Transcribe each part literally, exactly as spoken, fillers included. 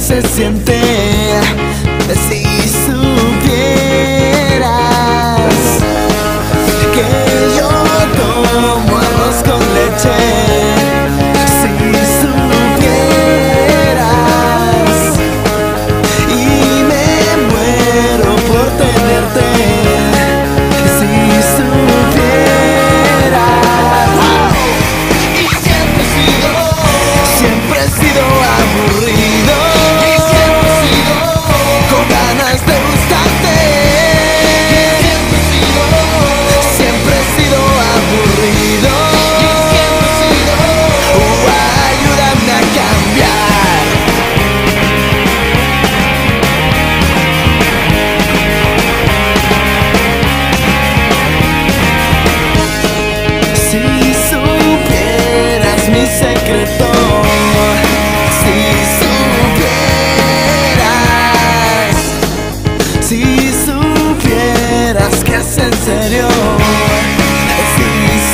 se siente si supieras que yo tomo arroz con leche. Si supieras y me muero por tenerte. Si supieras. Y siempre he sido, siempre he sido aburrido. Y siempre he sido con ganas de gustarte. Y siempre he sido, siempre he sido aburrido. Y siempre he sido, oh, ayúdame a cambiar. Si supieras mi secreto. Si supieras, si supieras que es en serio. Si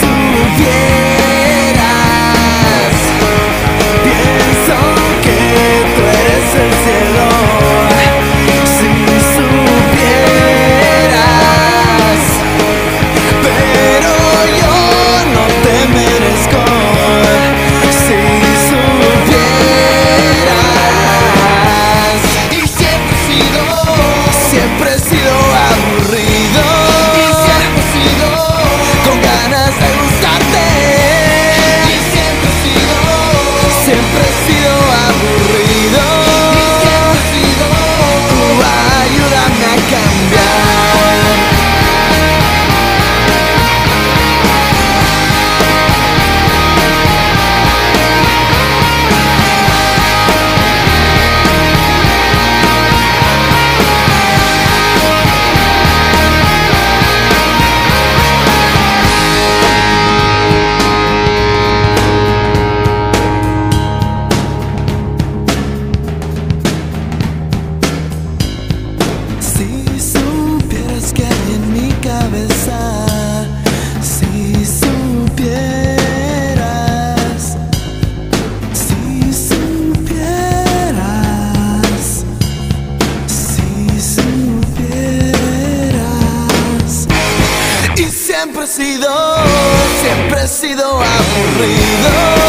supieras, pienso que tú eres el cielo. Si supieras, pero yo no te merezco. Si supieras. Y siempre he sido, siempre he sido aburrido. Y siempre he sido con ganas de gustarte. Y siempre he sido, siempre he sido aburrido. Y siempre he sido, tú ayúdame a cambiar. Si supieras que hay en mi cabeza. Si supieras, si supieras, si supieras. Y siempre he sido, siempre he sido aburrido.